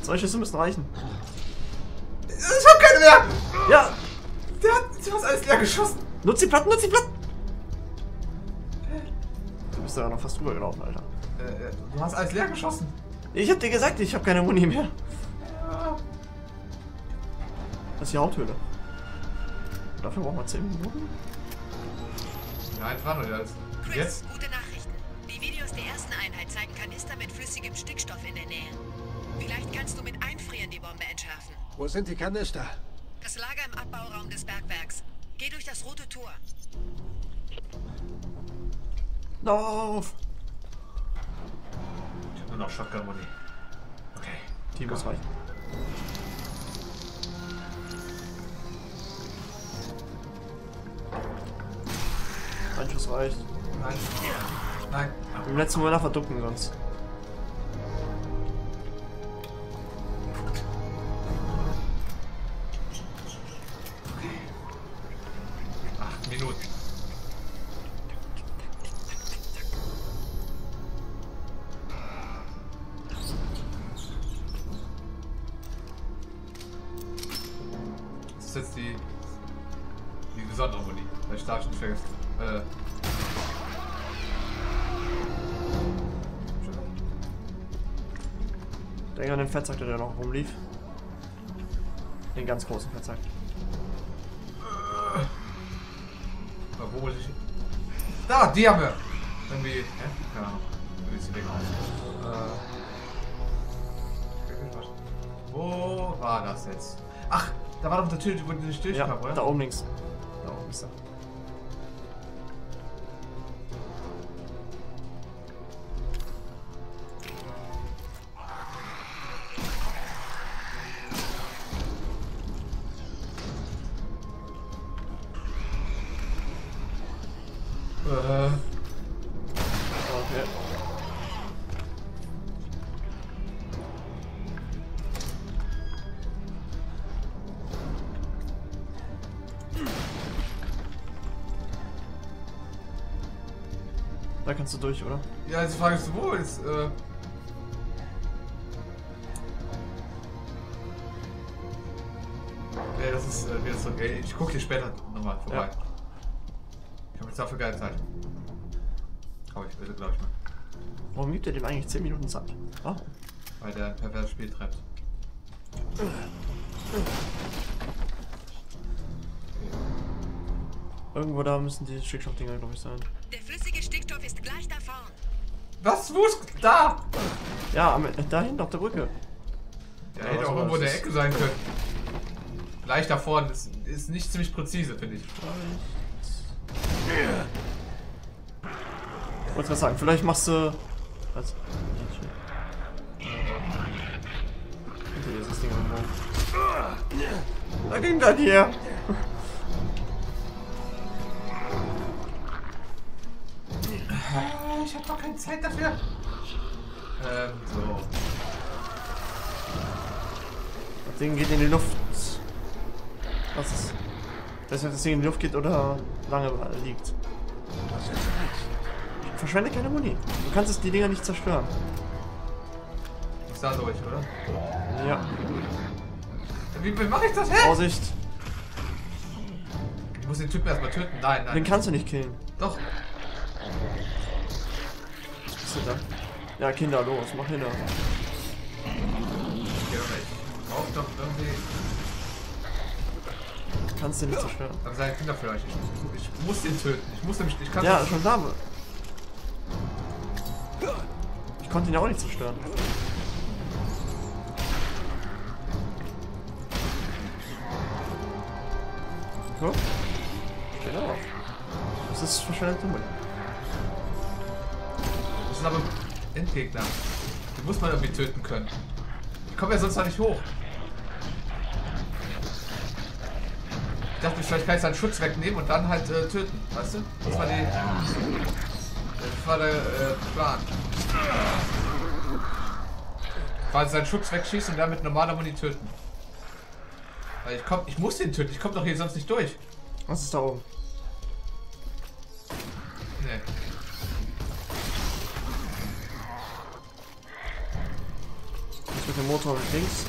2 Schüsse müssen reichen. Ich hab keine mehr! Ja! Der hat fast alles leer geschossen. Nutz die Platten, nutz die Platten! Du bist ja noch fast drüber gelaufen, Alter. Du hast alles leer geschossen. Ich hab dir gesagt, ich hab keine Muni mehr. Ja. Das ist die Haupthöhle. Dafür brauchen wir 10 Minuten. Ja, jetzt war nur alles. Chris, Jetzt? gute Nachrichten. Die Videos der ersten Einheit zeigen Kanister mit flüssigem Stickstoff in der Nähe. Vielleicht kannst du mit Einfrieren die Bombe entschärfen. Wo sind die Kanister? Das Lager im Abbauraum des Bergwerks. Geh durch das rote Tor. Lauf! Ich hab nur noch Shotgun-Muni. Okay. Die muss reichen. Ein Schuss reicht. Nein. Nein. Im letzten Mal verducken sonst. Okay. 8 Minuten. Das ist jetzt die besondere Muni. Vielleicht darf ich nicht vergessen. Denk an den Fettsack, der da noch rumlief. Den ganz großen Fettsack. Wo muss ich? Da, die haben wir! Irgendwie. Hä? Keine Ahnung. Wie sieht die Ding aus? Wo war das jetzt? Ach, da war doch der Tür, wo die nicht durchkam, Ja, oder? da oben links. Da oben ist er. Okay. Da kannst du durch, oder? Ja, jetzt fragst du, wo ist, Ja, das ist wieder so geil. Ich gucke dir später nochmal vorbei. Ja. Ich habe jetzt dafür keine Zeit. Glaube ich mal. Warum gibt er dem eigentlich 10 Minuten Zeit? Ah. Weil der ein perverses Spiel treibt. Irgendwo da müssen die Stickstoffdinger, glaube ich, sein. Der flüssige Stickstoff ist gleich da vorn. Was? Wo ist da? Ja, da hinten auf der Brücke. Ja, Ja, hätte was auch war irgendwo in das? der Ecke sein können. Gleich da vorne ist nicht ziemlich präzise, finde ich. Wollte was sagen, vielleicht machst du. Was? Hinter dir ist das Ding irgendwo. Da ging das hier. Ich habe doch keine Zeit dafür. So. Das Ding geht in die Luft. Was ist? Ich weiß nicht, ob das Ding in die Luft geht oder lange liegt. Verschwende keine Muni. Du kannst es die Dinger nicht zerstören. Ist da durch, oder? Ja. Wie mache ich das? Hä? Vorsicht. Ich muss den Typen erstmal töten. Nein, nein. Den kannst du nicht killen. Doch. Was bist du da? Ja, Kinder, los, mach hin. Geht doch nicht. Braucht doch irgendwie. Kannst du nicht zerstören. Aber seine Kinder vielleicht. Ich muss den töten. Ich muss nämlich. Ich kann Ja, nicht. schon da. Ich konnte ihn ja auch nicht zerstören. So. Steht da drauf. Das ist verschwendete Muni. Das sind aber Endgegner. Die muss man irgendwie töten können. Ich komme ja sonst da nicht hoch. Ich dachte, vielleicht kann ich seinen Schutz wegnehmen und dann halt töten. Weißt du? Das war der Plan. Quasi seinen Schutz wegschießen und dann mit normaler Muni töten. Weil ich muss den töten. Ich komme doch hier sonst nicht durch. Was ist da oben? Nee. Das wird den Motor mit links.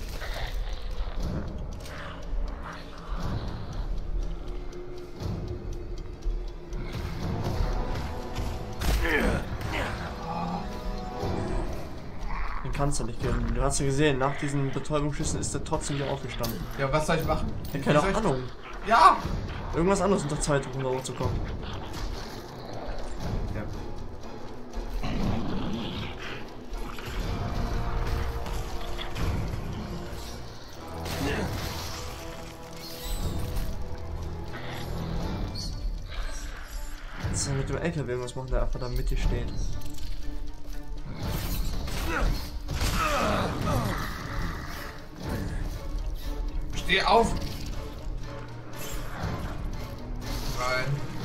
Den kannst du nicht gewinnen. Du hast ja gesehen, nach diesen Betäubungsschüssen ist er trotzdem hier aufgestanden. Ja, was soll ich machen? Ja, keine Ahnung. Ja! Irgendwas anderes unter Zeit, um da hochzukommen. Ja. Jetzt mit dem LKW irgendwas machen, der einfach da mittig steht. Steh auf! Rein.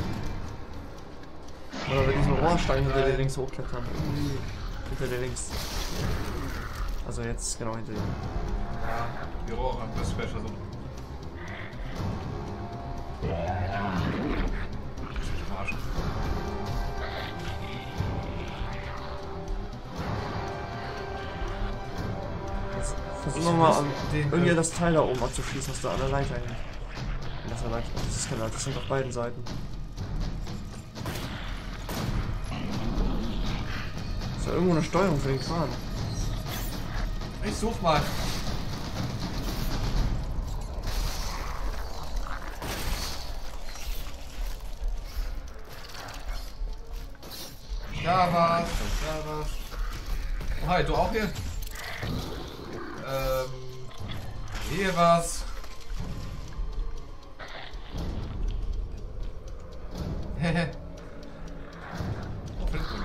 Oder bei diesem Rohrstein hinter dir links hochklettern. Hinter dir links. Also jetzt genau hinter dir. Ja, die Rohre, das wäre schon so. Versuch nochmal an irgendwie das Teil da oben abzuschließen, was da an der Leiter hängt. Das erleichtert. Das sind auf beiden Seiten. Ist ja irgendwo eine Steuerung für den Kran. Ich such mal. Da war's, da war's. Oh, hi, du auch hier? Hier war's. Hehe. Oh, Flintstone.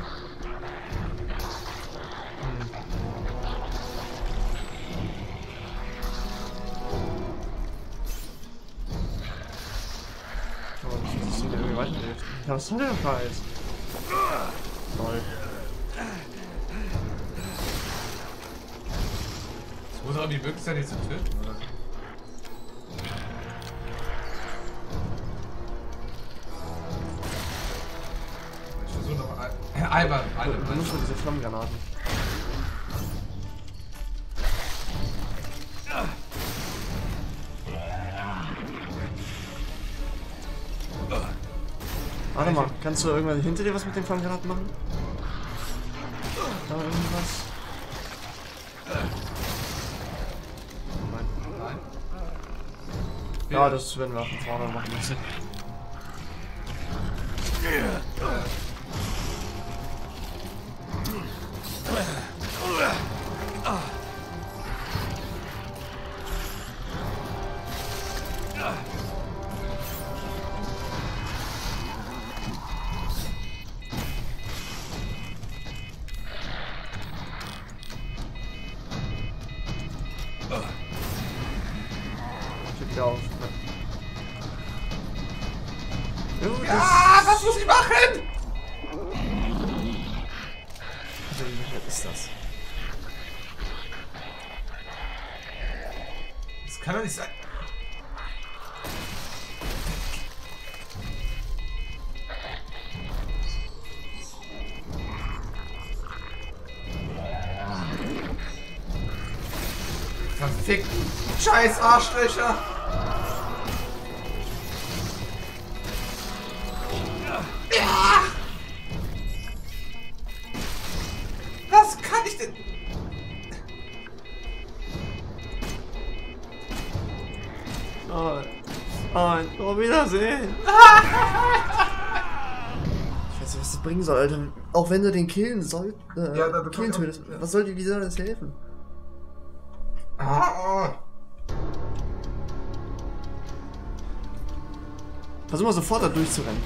Aber das sieht irgendwie weiterhilft. Ja, was soll der Scheiß? Toll. Es muss auch die Möglichkeit nicht zu töten, oder? Ich versuche noch einmal. Du musst nur diese Flammengranaten. Warte mal, kannst du irgendwann hinter dir was mit den Flammengranaten machen? Da irgendwas? Nein. Ja, das werden wir von vorne machen müssen. Wieder auf. Ja, was muss ich machen? Was ist das? Das kann doch nicht sein. Verfickt. Scheiß Arschlöcher. Ja. Was kann ich denn? Nein, auf Wiedersehen. Ich weiß nicht, was das bringen soll, Alter. Auch wenn du den killen sollst, killen tötest, ja. was soll dir, wie soll das helfen? Versuch mal sofort da durchzurennen.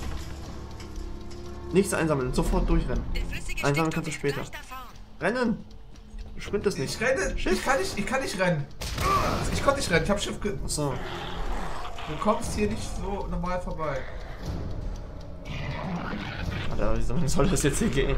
Nichts einsammeln, sofort durchrennen. Einsammeln kannst du später. Rennen! Du sprintest nicht. Ich renne. Schiff. Ich kann nicht rennen. Ich konnte nicht rennen. Ich hab Schiff ge... Achso. Du kommst hier nicht so normal vorbei. Alter, wie soll das jetzt hier gehen?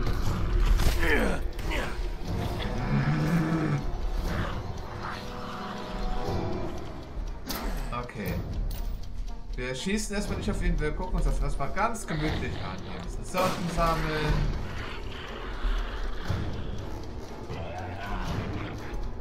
Okay. Wir schießen erstmal nicht auf ihn, wir gucken uns das erstmal ganz gemütlich an. Hier müssen Sorten sammeln.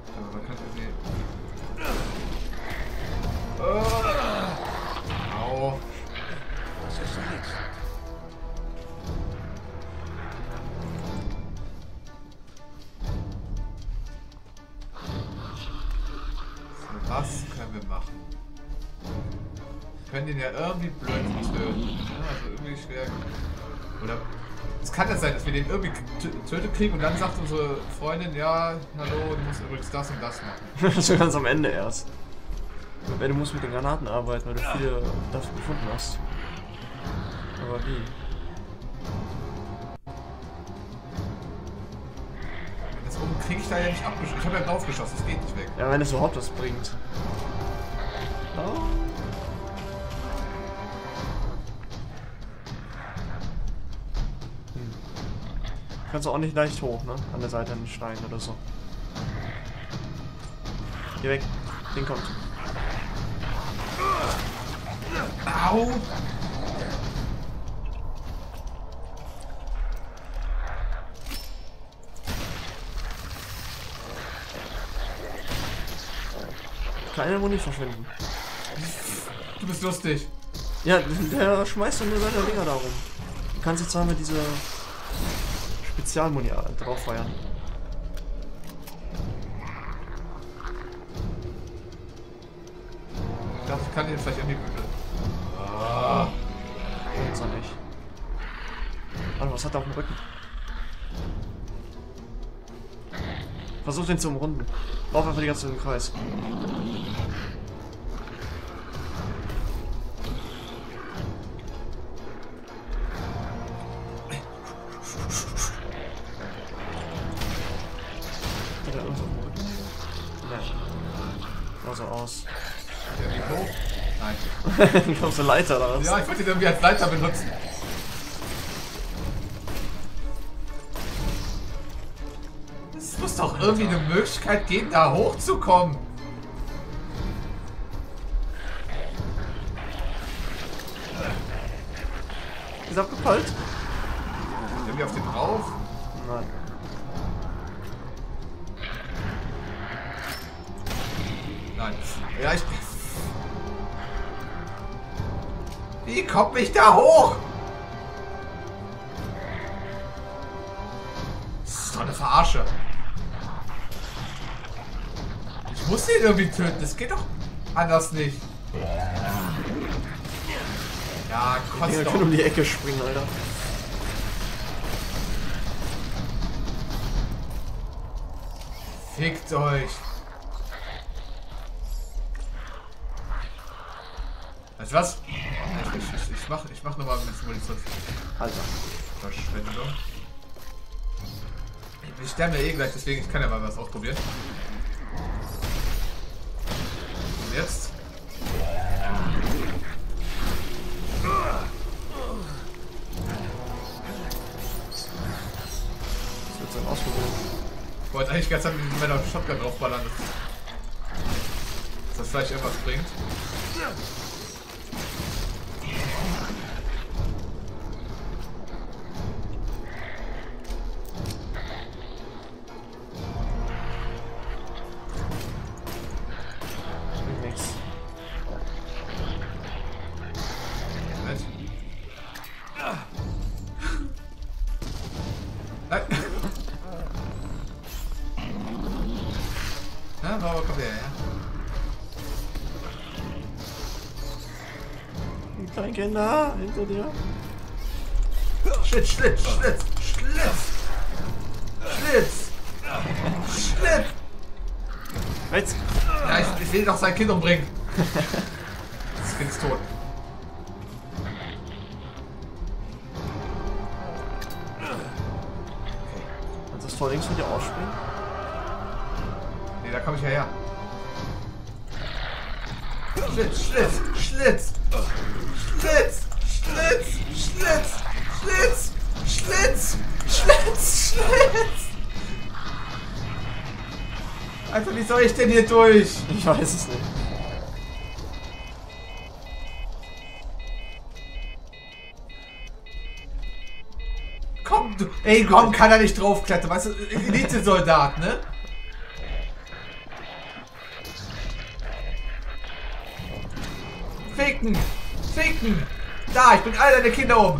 Können den ja irgendwie blöd töten. Ja, also irgendwie schwer. Oder es kann ja sein, dass wir den irgendwie tötet kriegen und dann sagt unsere Freundin, ja, hallo, du musst übrigens das und das machen. Das ist ganz am Ende erst. Du musst mit den Granaten arbeiten, weil du viele dafür gefunden hast. Aber wie? Jetzt oben kriege ich da ja nicht abgeschossen. Ich habe ja drauf geschossen, das geht nicht weg. Ja, wenn es überhaupt was bringt. Oh. Kannst du auch nicht leicht hoch, ne? An der Seite einen Stein oder so. Geh weg. Den kommt. Au! Keine Muni verschwinden. Du bist lustig. Ja, der schmeißt dann nur seine Dinger da rum. Du kannst jetzt einmal diese Spezialmuni drauf feuern. Ich dachte, ich kann den vielleicht irgendwie... Jetzt noch nicht. Warte, was hat er auf dem Rücken? Versuch den zu umrunden. Lauf einfach die ganze Zeit im Kreis. Hat er irgendwas auf dem Rücken? Nee. Sah so aus. Ja, wie hoch? Nein. Ich glaube, so Leiter oder was? Ja, ich wollte den irgendwie als Leiter benutzen. Es muss doch irgendwie eine Möglichkeit geben, da hochzukommen. Ist abgepallt? Irgendwie auf den drauf? Nein. Nein. Ja, ich... Wie komme ich da hoch? Das ist doch eine Verarsche. Ich muss den irgendwie töten. Das geht doch anders nicht. Ja, Wir kotzt können doch. um die Ecke springen, Alter. Fickt euch. Weißt du was? Ich mach nochmal mit Munition. Alter. Verschwendung. Ich sterbe ja eh gleich, deswegen ich kann ja mal was ausprobieren. Und jetzt? Das wird dann ausprobieren. Ich wollte eigentlich ganz mit meiner Shotgun draufballern, dass das vielleicht irgendwas bringt. Nix. Moment. Nein. Na, warum kommt der her? Kein Kinder hinter dir. Schlitz, Schlitz, Schlitz, Schlitz! Schlitz! Schlitz! Jetzt. Ja, ich will doch sein Kind umbringen. Das Kind ist tot. Kannst du das Tor links von dir ausspringen? Nee, da komme ich ja her. Schlitz, Schlitz, Schlitz! Schlitz! Schlitz! Schlitz! Schlitz! Schlitz! Schlitz! Schlitz! Alter, wie soll ich denn hier durch? Ich weiß es nicht. Komm, du, ey, komm, kann er nicht draufklettern, weißt du, Elite-Soldat, ne? Ficken! Ficken! Da, ich bring all deine Kinder um!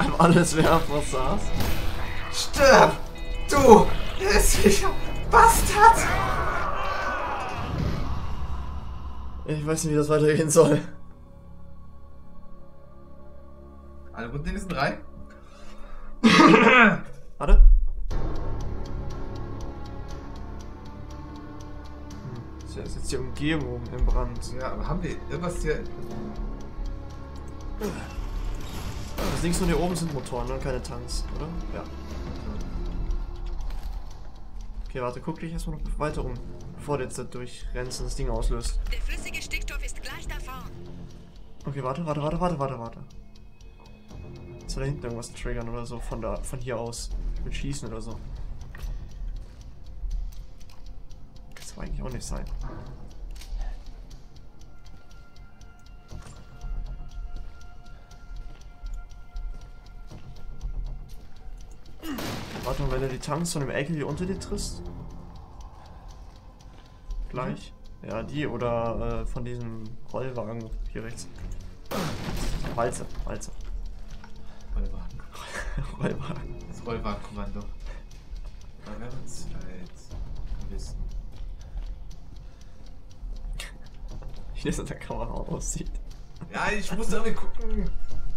Einfach alles werfen, was saß. Stirb! Du hässlicher Bastard! Ich weiß nicht, wie das weitergehen soll. Alle guten Dinge sind 3. Warte. Ist jetzt die Umgebung im Brand. Ja, aber haben wir irgendwas hier... Das links und hier oben sind Motoren und keine Tanks, oder? Ja. Okay, warte, guck dich erstmal noch weiter um, bevor du jetzt da durchrennst und das Ding auslöst. Der flüssige Stickstoff ist gleich da vorn. Okay, warte. Soll da hinten irgendwas triggern oder so von hier aus? Mit Schießen oder so. Das soll eigentlich auch nicht sein. Warte mal, wenn du die Tanks von dem LKW unter dir triffst. Gleich. Ja, die oder von diesem Rollwagen hier rechts. Walze. Rollwagen. Rollwagen. Das Rollwagenkommando. Da werden wir Zeit wissen. Wie das in der Kamera aussieht. Ja, ich muss irgendwie gucken.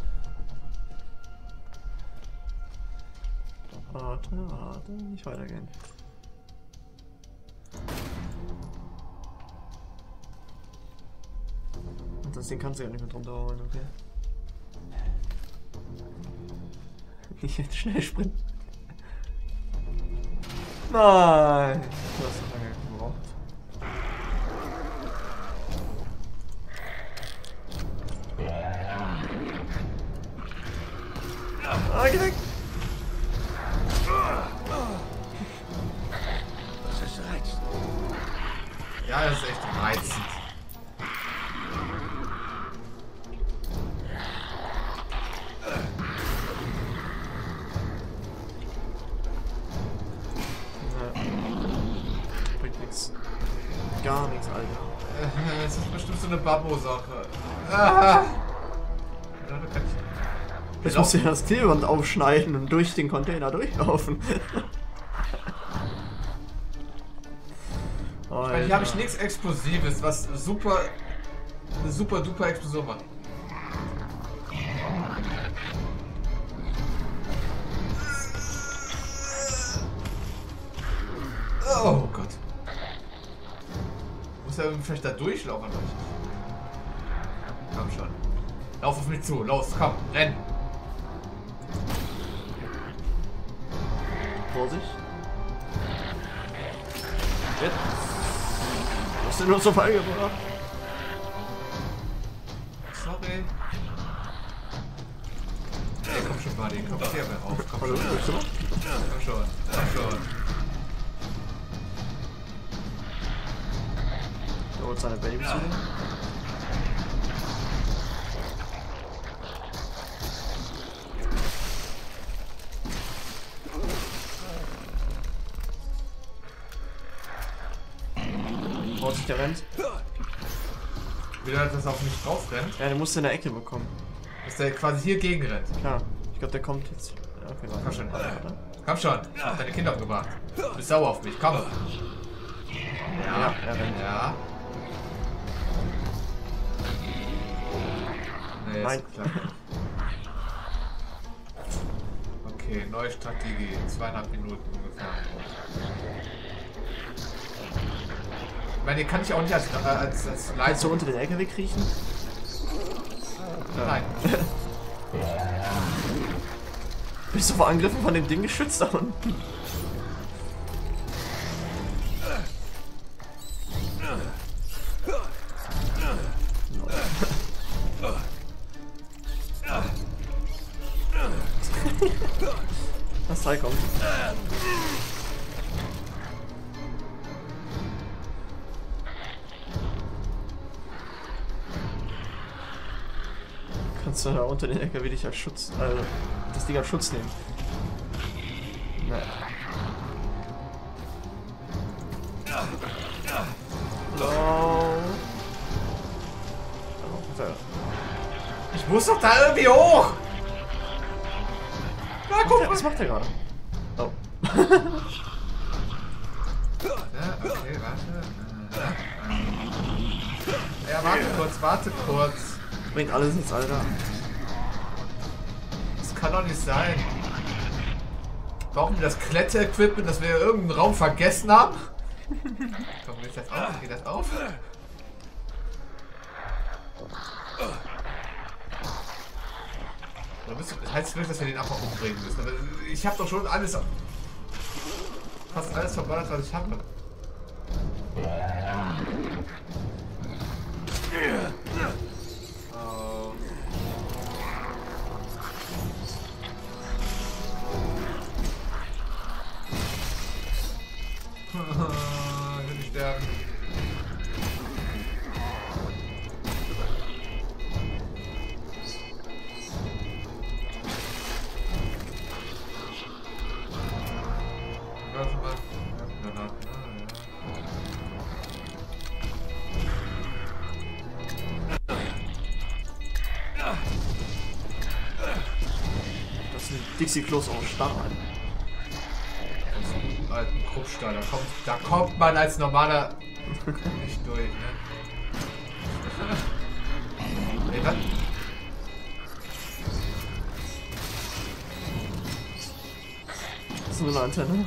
Warte, nicht weitergehen. Und das Ding kannst du ja nicht mehr drunter holen, okay? Nicht jetzt schnell sprinten. Nein! Du hast so lange gebraucht. Ah, geh weg! Das ist reizend. Ja, das ist echt reizend. Bringt nichts. Gar nichts, Alter. Das ist bestimmt so eine Babbo-Sache. Ah. Ja, da kann ich... Jetzt musst du ja das Klebeband aufschneiden und durch den Container durchlaufen. Weil hier habe ich nichts Explosives, was super duper Explosion macht. Oh Gott. Muss ja vielleicht da durchlaufen. Komm schon. Lauf auf mich zu. Los, komm, renn. Vorsicht. Jetzt. Was denn nur so beigebracht? Sorry. Ey, komm schon, Buddy. Komm hier mehr rauf. Komm Hallo, schon. bist du noch? Komm schon. Komm schon. Der holt seine Babys wieder. Vorsicht, der rennt. Wieder, dass er auf mich drauf rennt. Ja, der muss in der Ecke bekommen. Dass der quasi hier gegen rennt. Klar. Ich glaube, der kommt jetzt. Ja, okay, warte. Komm schon. Warte. Komm schon. Ich hab deine Kinder umgebracht. Du bist sauer auf mich. Komm. Ja, er rennt. Ja. Nee, Nein. ist klar. Okay, neue Strategie. 2,5 Minuten ungefähr. Ich meine, die kann ich auch nicht als Kannst du Leitung. unter den LKW kriechen? Nein. Bist du vor Angriffen von dem Ding geschützt da unten? Das Teil kommt. Kannst du da unter den LKW dich als Schutz, das Ding als Schutz nehmen? Ne. Hallo. Ich muss doch da irgendwie hoch! Was macht der gerade? Oh. Okay, warte. Ja, warte kurz. Bringt alles ins Alter. Das kann doch nicht sein. Brauchen wir das Kletter-Equipment, dass wir irgendeinen Raum vergessen haben? Komm, geht das auf? Geht das auf? Das heißt wirklich, dass wir den einfach umbringen müssen. Aber ich habe doch schon alles... Fast alles verballert, was ich habe. Oh. Ich will nicht sterben. Warte mal. Danach. Das sind Dixie-Klos aus Stahl. Alten Kruppstahl, da kommt man als normaler nicht durch, ne? Ey, was? Das ist nur eine Antenne.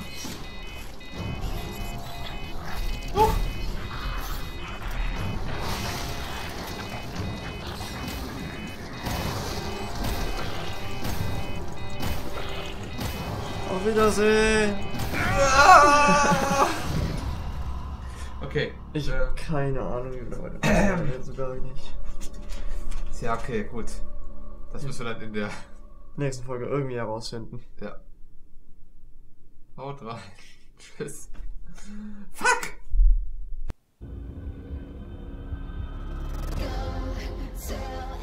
Auf Wiedersehen! Okay. Ich habe keine Ahnung, wie wir weiter sogar nicht. Ja, okay, gut. Das müssen wir dann in der Nächsten Folge irgendwie herausfinden. Ja. Haut rein. Tschüss. Fuck! Go tell